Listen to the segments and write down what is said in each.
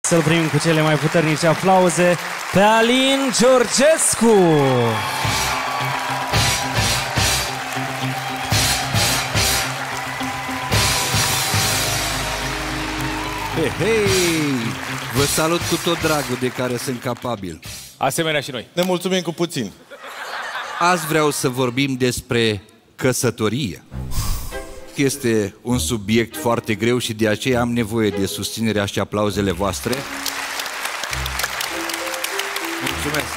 Să-l primim cu cele mai puternice aplauze pe Alin Georgescu! Hei! Vă salut cu tot dragul de care sunt capabil. Asemenea și noi. Ne mulțumim cu puțin. Azi vreau să vorbim despre căsătorie. Este un subiect foarte greu și de aceea am nevoie de susținerea și aplauzele voastre. Mulțumesc!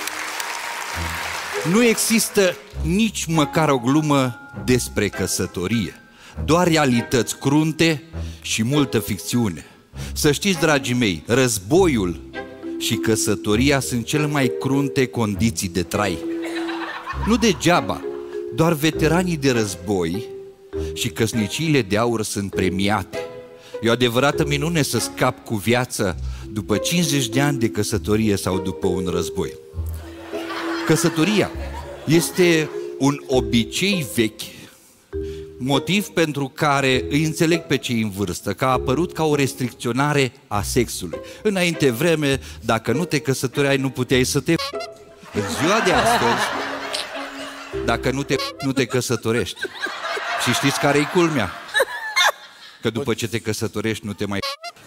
Nu există nici măcar o glumă despre căsătorie. Doar realități crunte și multă ficțiune. Să știți, dragii mei, războiul și căsătoria sunt cele mai crunte condiții de trai. Nu degeaba, doar veteranii de război și căsniciile de aur sunt premiate. E o adevărată minune să scap cu viață după 50 de ani de căsătorie sau după un război. Căsătoria este un obicei vechi, motiv pentru care îi înțeleg pe cei în vârstă, că a apărut ca o restricționare a sexului. Înainte vreme, dacă nu te căsătoreai, nu puteai să te... În ziua de astăzi, dacă nu te căsătorești. Și știți care-i culmea? Că după ce te căsătorești, nu te mai...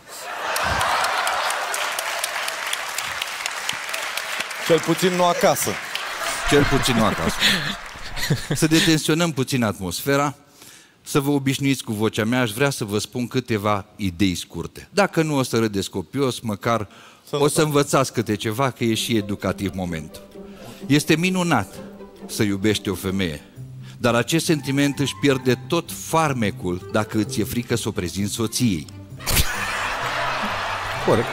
Cel puțin nu acasă. Cel puțin nu acasă. Să detensionăm puțin atmosfera, să vă obișnuiți cu vocea mea, aș vrea să vă spun câteva idei scurte. Dacă nu o să râdeți copios, măcar o să învățați câte ceva, că e și educativ momentul. Este minunat să iubești o femeie, dar acest sentiment își pierde tot farmecul dacă îți e frică să o prezinți soției. Corect.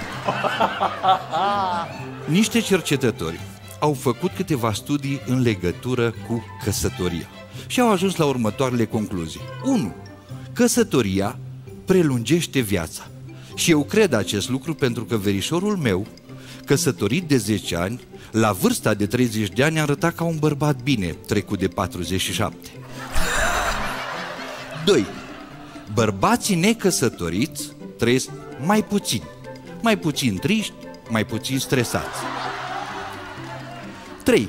Niște cercetători au făcut câteva studii în legătură cu căsătoria și au ajuns la următoarele concluzii. 1. Căsătoria prelungește viața. Și eu cred acest lucru pentru că verișorul meu, căsătorit de 10 ani, la vârsta de 30 de ani arăta ca un bărbat bine, trecut de 47. 2. Bărbații necăsătoriți trăiesc mai puțin triști, mai puțin stresați. 3.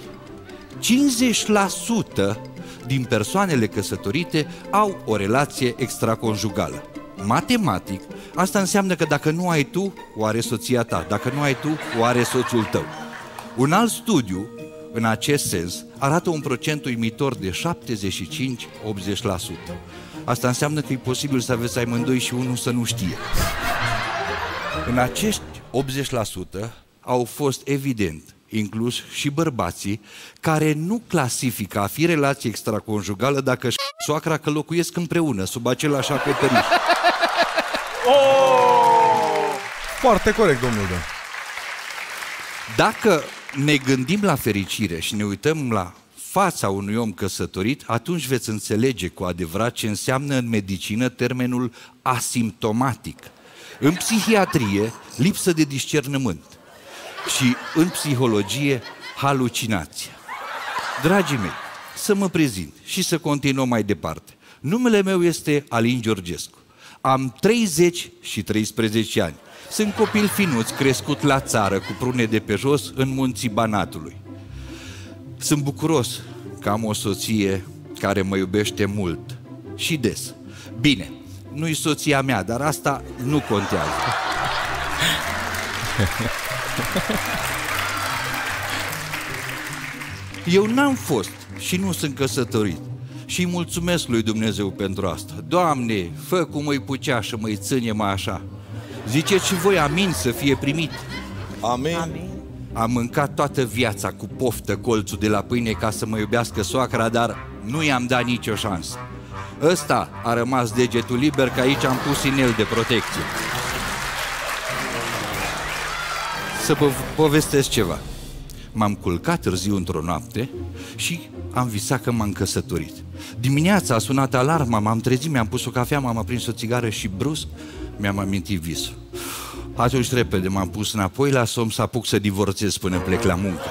50% din persoanele căsătorite au o relație extraconjugală. Matematic, asta înseamnă că dacă nu ai tu, o are soția ta. Dacă nu ai tu, o are soțul tău. Un alt studiu, în acest sens, arată un procent uimitor de 75-80%. Asta înseamnă că e posibil să aveți amândoi și unul să nu știe. În acești 80% au fost evident inclus și bărbații care nu clasifică a fi relație extraconjugală dacă soacra că locuiesc împreună sub același acoperiș. Foarte corect, domnule. Dacă ne gândim la fericire și ne uităm la fața unui om căsătorit, atunci veți înțelege cu adevărat ce înseamnă în medicină termenul asimptomatic. În psihiatrie, lipsă de discernământ. Și în psihologie, halucinație. Dragii mei, să mă prezint și să continuăm mai departe. Numele meu este Alin Georgescu. Am 30 și 13 ani. Sunt copil finuț, crescut la țară, cu prune de pe jos, în munții Banatului. Sunt bucuros că am o soție care mă iubește mult și des. Bine, nu-i soția mea, dar asta nu contează. Eu n-am fost și nu sunt căsătorit și mulțumesc lui Dumnezeu pentru asta. Doamne, fă cum îi pucea și mă-i ține mai așa. Ziceți și voi amin să fie primit. Amin. Amin. Am mâncat toată viața cu poftă colțul de la pâine ca să mă iubească soacra, dar nu i-am dat nicio șansă. Ăsta a rămas degetul liber, că aici am pus inel de protecție. Să vă povestesc ceva. M-am culcat târziu într-o noapte și am visat că m-am căsătorit. Dimineața a sunat alarma, m-am trezit, mi-am pus o cafea, m-am aprins o țigară și brusc mi-am amintit visul. Atunci repede m-am pus înapoi la somn să apuc să divorțez până plec la muncă.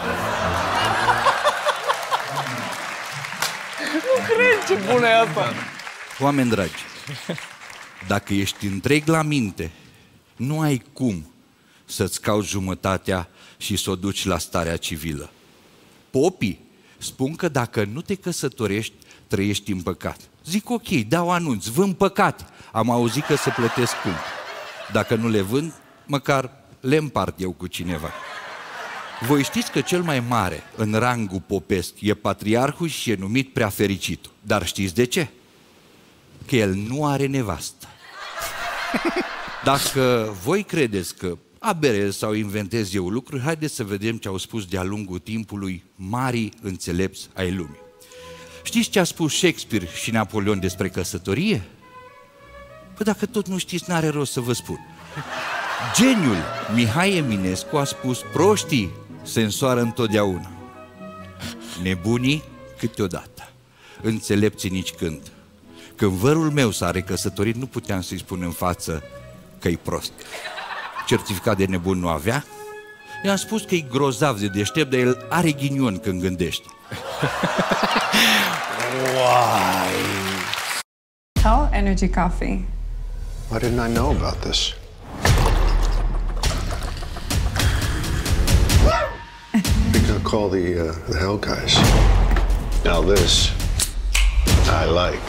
Nu cred, ce bună e asta! Oameni dragi, dacă ești întreg la minte, nu ai cum să-ți cauți jumătatea și să o duci la starea civilă. Popii spun că dacă nu te căsătorești, trăiești în păcat. Zic ok, dau anunț, vând păcate. Am auzit că se plătesc scump. Dacă nu le vând, măcar le împart eu cu cineva. Voi știți că cel mai mare în rangul popesc e patriarhul și e numit Preafericitul. Dar știți de ce? Că el nu are nevastă. Dacă voi credeți că aberez sau inventez eu lucruri, haideți să vedem ce au spus de-a lungul timpului marii înțelepți ai lumii. Știți ce a spus Shakespeare și Napoleon despre căsătorie? Păi dacă tot nu știți, n-are rost să vă spun. Geniul Mihai Eminescu a spus: proștii se însoară întotdeauna, nebunii câteodată, înțelepții nici când. Când vărul meu s-a recăsătorit, nu puteam să-i spun în față că-i prost. Certificat de nebun nu avea. I-am spus că e grozav de deștept, dar el are ghinion când gândește. Tell Energy Coffee. Why didn't I know about this? We're gonna call the Hell Guys. Now this, I like.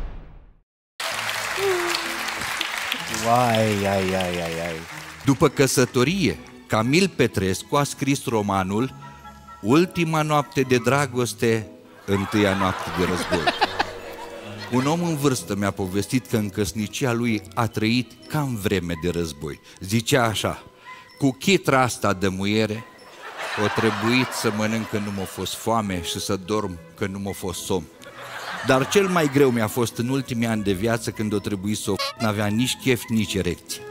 Ai. După căsătorie, Camil Petrescu a scris romanul Ultima noapte de dragoste, întâia noapte de război. Un om în vârstă mi-a povestit că în căsnicia lui a trăit ca în vreme de război. Zicea așa: cu chitra asta de muiere, o trebuit să mănânc că nu m-a fost foame și să dorm că nu m-a fost somn. Dar cel mai greu mi-a fost în ultimii ani de viață, când o trebuit să o n-avea nici chef, nici erecție.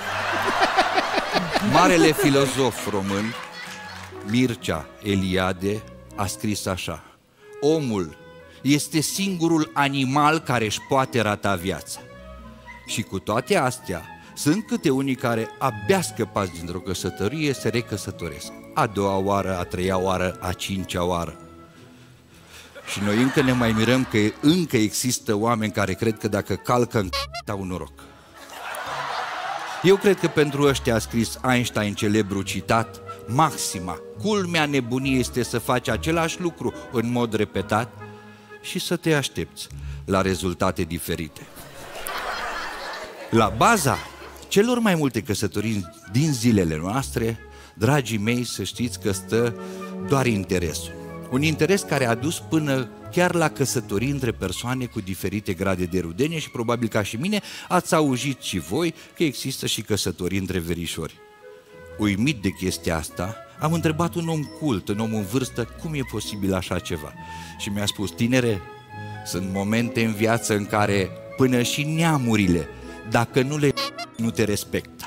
Marele filozof român Mircea Eliade a scris așa: omul este singurul animal care își poate rata viața. Și cu toate astea, sunt câte unii care, abia scăpați dintr-o căsătorie, se recăsătoresc. A doua oară, a treia oară, a cincea oară. Și noi încă ne mai mirăm că încă există oameni care cred că dacă calcă în au noroc. Eu cred că pentru ăștia a scris Einstein celebrul citat: maxima, culmea nebuniei este să faci același lucru în mod repetat și să te aștepți la rezultate diferite. La baza celor mai multe căsătorii din zilele noastre, dragii mei, să știți că stă doar interesul. Un interes care a dus până chiar la căsătorii între persoane cu diferite grade de rudenie și probabil ca și mine ați auzit și voi că există și căsătorii între verișori. Uimit de chestia asta, am întrebat un om cult, un om în vârstă, cum e posibil așa ceva. Și mi-a spus: tinere, sunt momente în viață în care până și neamurile, dacă nu le nu te respectă.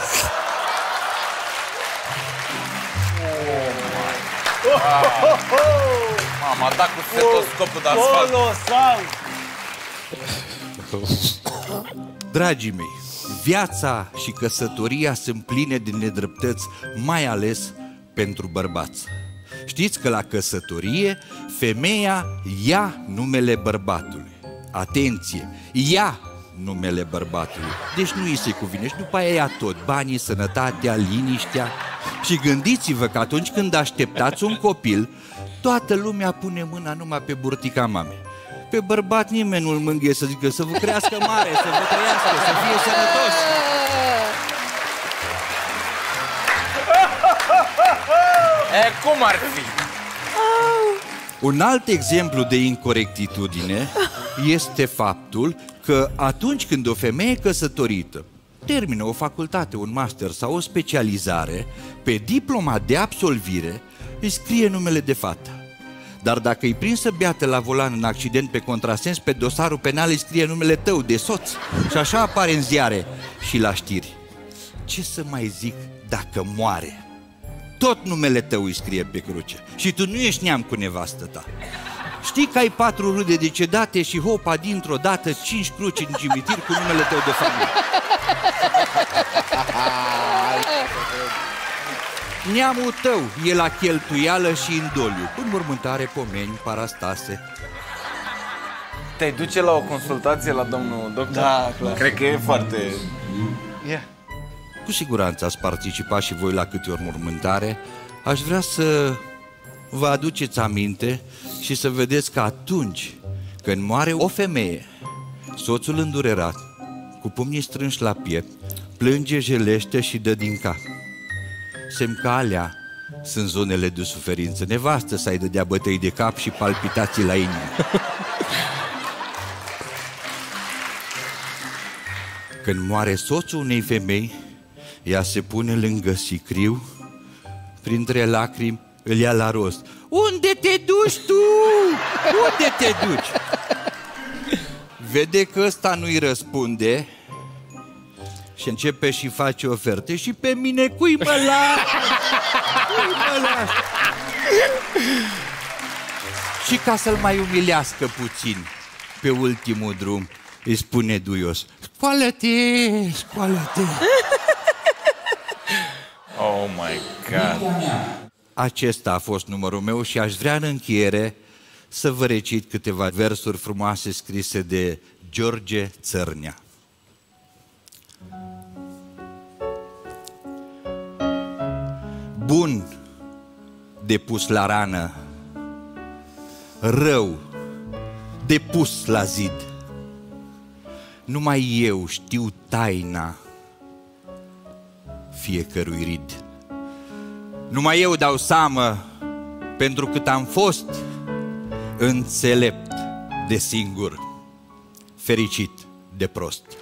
Mama, a dat cu stetoscopul de asfalt. Dragii mei, viața și căsătoria sunt pline de nedreptăți, mai ales pentru bărbați. Știți că la căsătorie femeia ia numele bărbatului. Atenție, ia numele bărbatului. Deci nu îi se cuvine și după aia ia tot: banii, sănătatea, liniștea. Și gândiți-vă că atunci când așteptați un copil, toată lumea pune mâna numai pe burtica mamei. Pe bărbat nimeni nu-l mângâie să zică să vă crească mare, să vă trăiască, să fie sănătos. Cum ar fi? Un alt exemplu de incorectitudine este faptul că atunci când o femeie căsătorită termină o facultate, un master sau o specializare, pe diploma de absolvire îi scrie numele de fată. Dar dacă e prinsă beată la volan în accident pe contrasens, pe dosarul penal îi scrie numele tău de soț. Și așa apare în ziare și la știri. Ce să mai zic dacă moare? Tot numele tău îi scrie pe cruce. Și tu nu ești neam cu nevastă ta. Știi că ai 4 rude decedate și hopa, dintr-o dată 5 cruci în cimitir cu numele tău de familie. Neamul tău e la cheltuială și în doliu, înmormântare, pomeni, parastase. Te duce la o consultație la domnul doctor? Da, clar. Cred că e foarte... Cu siguranță ați participat și voi la câte o mormântare. Aș vrea să vă aduceți aminte și să vedeți că atunci când moare o femeie, soțul îndurerat, cu pumnii strânși la piept, plânge, jelește și dă din cap. Semn că alea sunt zonele de suferință. Nevastă să-i dădea bătăi de cap și palpitații la inimă. Când moare soțul unei femei, ea se pune lângă sicriu, printre lacrimi îl ia la rost. Unde te duci tu? Unde te duci? Vede că ăsta nu-i răspunde și începe și face oferte. Și pe mine cui mă las? Cui mă las? Și ca să-l mai umilească puțin, pe ultimul drum îi spune duios: scoală-te, scoală-te. Oh my God. Acesta a fost numărul meu și aș vrea în încheiere să vă recit câteva versuri frumoase scrise de George Țărnea. Bun de pus la rană, rău de pus la zid. Numai eu știu taina fiecărui rid. Numai eu dau seamă, pentru cât am fost înțelept de singur, fericit de prost.